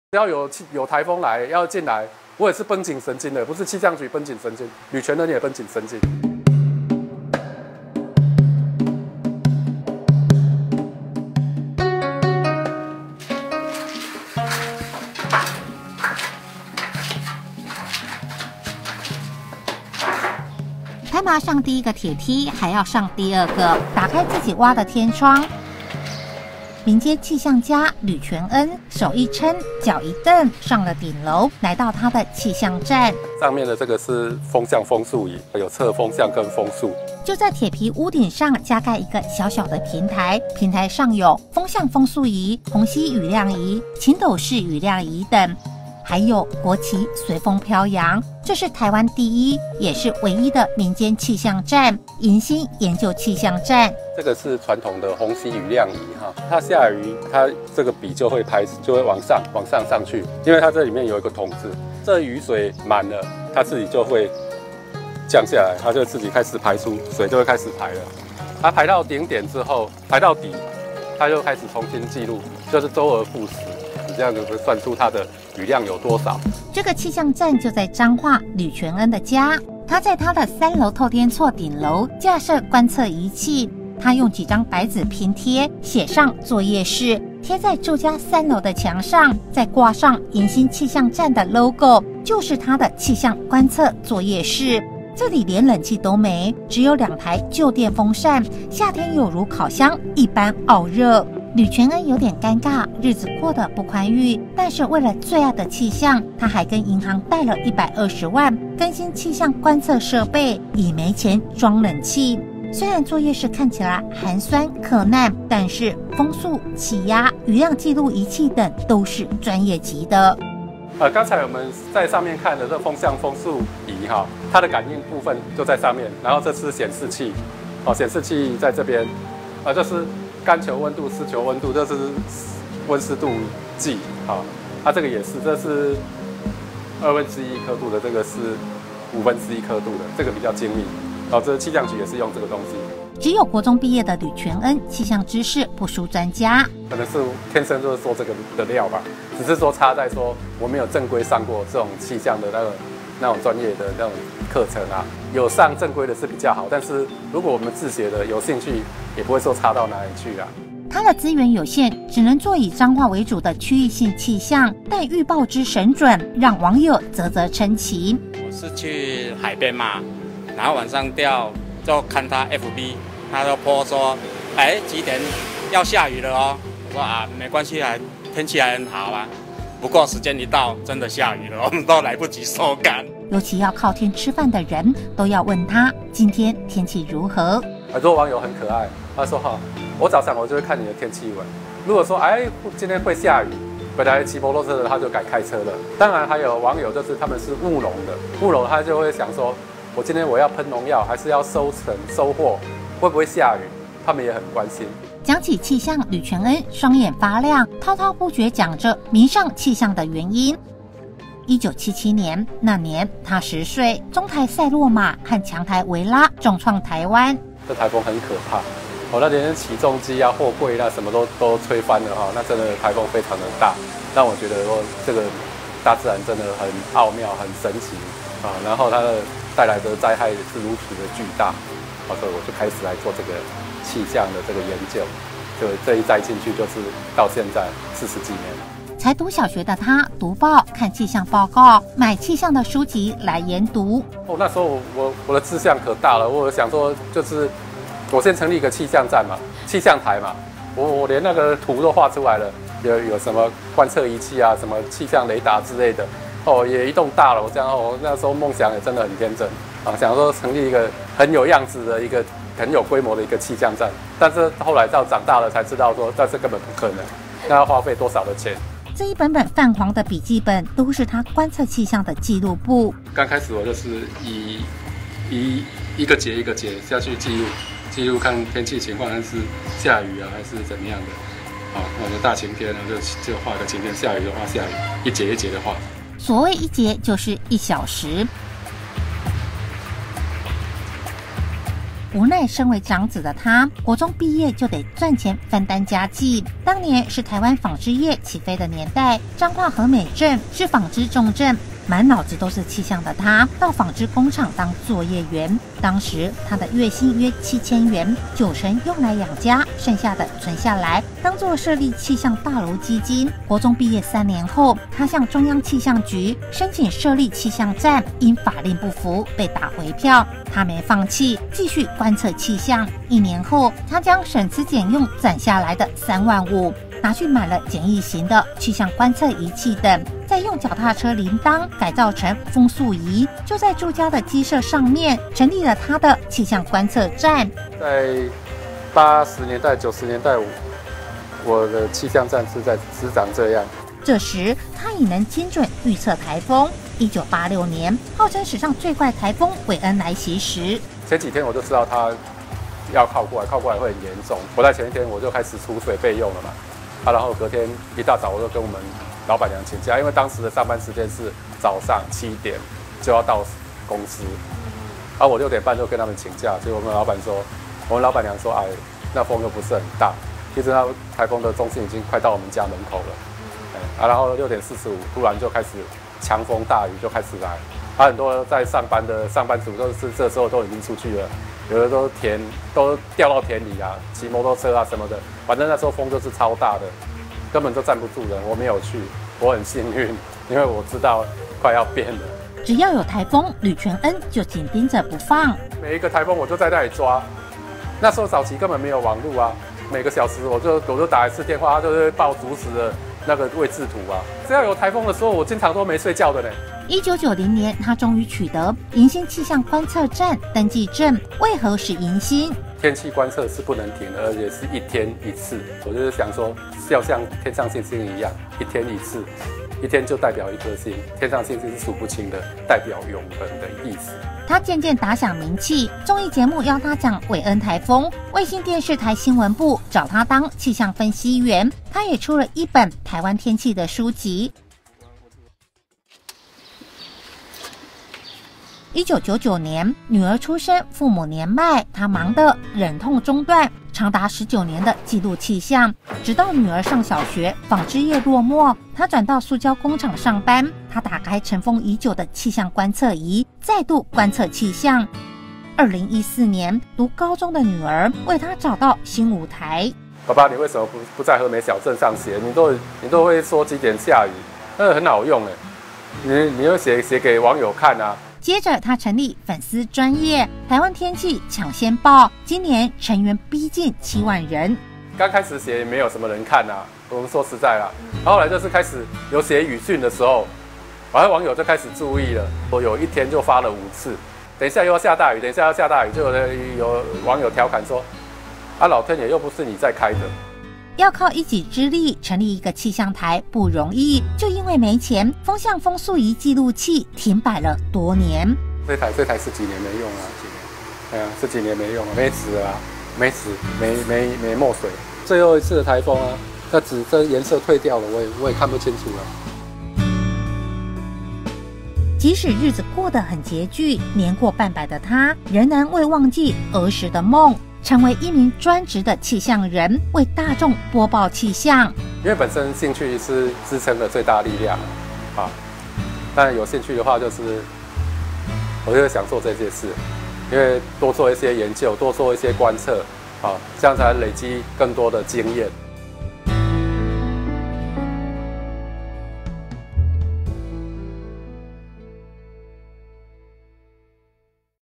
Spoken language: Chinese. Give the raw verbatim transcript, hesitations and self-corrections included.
只要有有台风来要进来，我也是绷紧神经的，不是气象局绷紧神经，吕全恩也绷紧神经。 才爬上第一个铁梯，还要上第二个，打开自己挖的天窗。民间气象家吕全恩手一撑，脚一蹬，上了顶楼，来到他的气象站。 上面的这个是风向风速仪，有测风向跟风速。 就在铁皮屋顶上加盖一个小小的平台，平台上有风向风速仪、虹吸雨量仪、晴斗式雨量仪等。还有国旗随风飘扬，这是台湾第一也是唯一的民间气象站——迎新研究气象站。 这个是传统的虹吸雨量仪哈，它下雨，它这个笔就会排，就会往上往上上去，因为它这里面有一个筒子，这雨水满了，它自己就会降下来，它就自己开始排出，水就会开始排了。它排到顶点之后，排到底，它就开始重新记录，就是周而复始。这样子会算出它的雨量有多少。 这个气象站就在彰化吕全恩的家，他在他的三楼透天厝顶楼架设观测仪器，他用几张白纸拼贴，写上作业室，贴在住家三楼的墙上，再挂上迎新气象站的 logo， 就是他的气象观测作业室。这里连冷气都没，只有两台旧电风扇，夏天有如烤箱一般傲热。吕全恩有点尴尬，日子过得不宽裕，但是为了最爱的气象，他还跟银行贷了一百二十万更新气象观测设备，以没钱装冷气。虽然作业室看起来寒酸可难，但是风速、气压、雨量记录仪器等都是专业级的。 呃，刚才我们在上面看的这风向风速仪哈，它的感应部分就在上面，然后这是显示器，哦，显示器在这边，呃，这是干球温度、湿球温度，这是温湿度计，好，它这个也是，这是二分之一刻度的，这个是五分之一刻度的，这个比较精密，哦，这气象局也是用这个东西。 只有国中毕业的吕全恩，气象知识不输专家， 可能是天生就是做这个的料吧，只是说差在说我没有正规上过这种气象的那个那种专业的那种课程啊，有上正规的是比较好，但是如果我们自学的有兴趣，也不会说差到哪里去啊。 他的资源有限，只能做以彰化为主的区域性气象，但预报之神准，让网友啧啧称奇。 我是去海边嘛，然后晚上钓，就看他 F B， 他就 po 说，哎，几点要下雨了哦。我说啊，没关系啊，天气还很好啊。不过时间一到，真的下雨了，我们都来不及收竿。 尤其要靠天吃饭的人，都要问他今天天气如何。 很多网友很可爱，他说哈，我早上我就会看你的天气文。如果说哎今天会下雨，本来骑摩托车的他就改开车了。当然还有网友就是他们是务农的，务农他就会想说，我今天我要喷农药，还是要收成收获，会不会下雨？他们也很关心。 讲起气象，吕全恩双眼发亮，滔滔不绝讲着迷上气象的原因。一九七七年那年，他十岁，中台赛洛马和强台维拉重创台湾。 这台风很可怕，哦，那连起重机啊、货柜那什么都都吹翻了哈、哦，那真的台风非常的大，让我觉得说这个大自然真的很奥妙、很神奇啊、哦，然后它的带来的灾害是如此的巨大，哦，所以我就开始来做这个气象的这个研究，就这一栽进去就是到现在四十几年了。 才读小学的他，读报、看气象报告，买气象的书籍来研读。 哦，那时候我我的志向可大了，我想说就是我先成立一个气象站嘛，气象台嘛，我我连那个图都画出来了，有有什么观测仪器啊，什么气象雷达之类的，哦，也一栋大楼这样。哦，那时候梦想也真的很天真啊，想说成立一个很有样子的一个很有规模的一个气象站，但是后来到长大了才知道说，但是根本不可能，那要花费多少的钱？ 这一本本泛黄的笔记本都是他观测气象的记录簿。 刚开始我就是以一一个节一个节下去记录，记录看天气情况，还是下雨啊，还是怎么样的。好，我们大晴天呢，就就画个晴天；下雨的话，下雨，一节一节的画。 所谓一节就是一小时。 无奈身为长子的他，国中毕业就得赚钱分担家计。当年是台湾纺织业起飞的年代，彰化和美镇是纺织重镇。满脑子都是气象的他，到纺织工厂当作业员。当时他的月薪约七千元，九成用来养家，剩下的存下来，当作设立气象大楼基金。国中毕业三年后，他向中央气象局申请设立气象站，因法令不符被打回票。他没放弃，继续观测气象。一年后，他将省吃俭用攒下来的三万五。拿去买了简易型的气象观测仪器等，再用脚踏车铃铛改造成风速仪，就在住家的鸡舍上面成立了他的气象观测站。 在八十年代、九十年代，我的气象站是在是长这样。 这时他已能精准预测台风。一九八六年，号称史上最怪台风韦恩来袭时， 前几天我就知道他要靠过来，靠过来会很严重。我在前一天我就开始储水备用了嘛。啊，然后隔天一大早我就跟我们老板娘请假，因为当时的上班时间是早上七点就要到公司，啊，我六点半就跟他们请假，结果我们老板说，我们老板娘说，哎，那风又不是很大，其实那台风的中心已经快到我们家门口了，哎，啊，然后六点四十五突然就开始强风大雨就开始来，啊，很多在上班的上班族都是这时候都已经出去了。有的都田都掉到田里啊，骑摩托车啊什么的，反正那时候风就是超大的，根本就站不住人。我没有去，我很幸运，因为我知道快要变了。 只要有台风，吕全恩就紧盯着不放。 每一个台风我就在那里抓。那时候早期根本没有网络啊，每个小时我就我就打一次电话，他就会报竹子的那个位置图啊。只要有台风的时候，我经常都没睡觉的呢。 一九九零年，他终于取得迎新气象观测站登记证。为何是迎新？ 天气观测是不能停的，而且是一天一次。我就是想说，要像天上星星一样，一天一次，一天就代表一颗星。天上星星是数不清的，代表永恒的意思。 他渐渐打响名气，综艺节目邀他讲韦恩台风，卫星电视台新闻部找他当气象分析员。他也出了一本台湾天气的书籍。一九九九年，女儿出生，父母年迈，他忙得忍痛中断长达十九年的记录气象，直到女儿上小学，纺织业落寞，他转到塑胶工厂上班。他打开尘封已久的气象观测仪，再度观测气象。二零一四年，读高中的女儿为他找到新舞台。 爸爸，你为什么不不在和美小镇上写？你都你都会说几点下雨，那个很好用哎，你你要写写给网友看啊。 接着，他成立粉丝专页台湾天气抢先报，今年成员逼近七万人。 刚开始写也没有什么人看啊，我们说实在啦。后来就是开始有写语讯的时候，然后网友就开始注意了。我有一天就发了五次，等一下又要下大雨，等一下要下大雨，就有有网友调侃说：“啊，老天爷又不是你在开的。” 要靠一己之力成立一个气象台不容易，就因为没钱，风向风速仪记录器停摆了多年。 这台这台十几年没用啊，几年，哎呀，十几年没用了，没纸啊，没纸，没没没墨水。最后一次的台风啊，那纸这颜色退掉了，我也我也看不清楚了。 即使日子过得很拮据，年过半百的他仍然未忘记儿时的梦。成为一名专职的气象人，为大众播报气象。 因为本身兴趣是支撑的最大力量啊，但有兴趣的话，就是我就想做这件事，因为多做一些研究，多做一些观测啊，这样才累积更多的经验。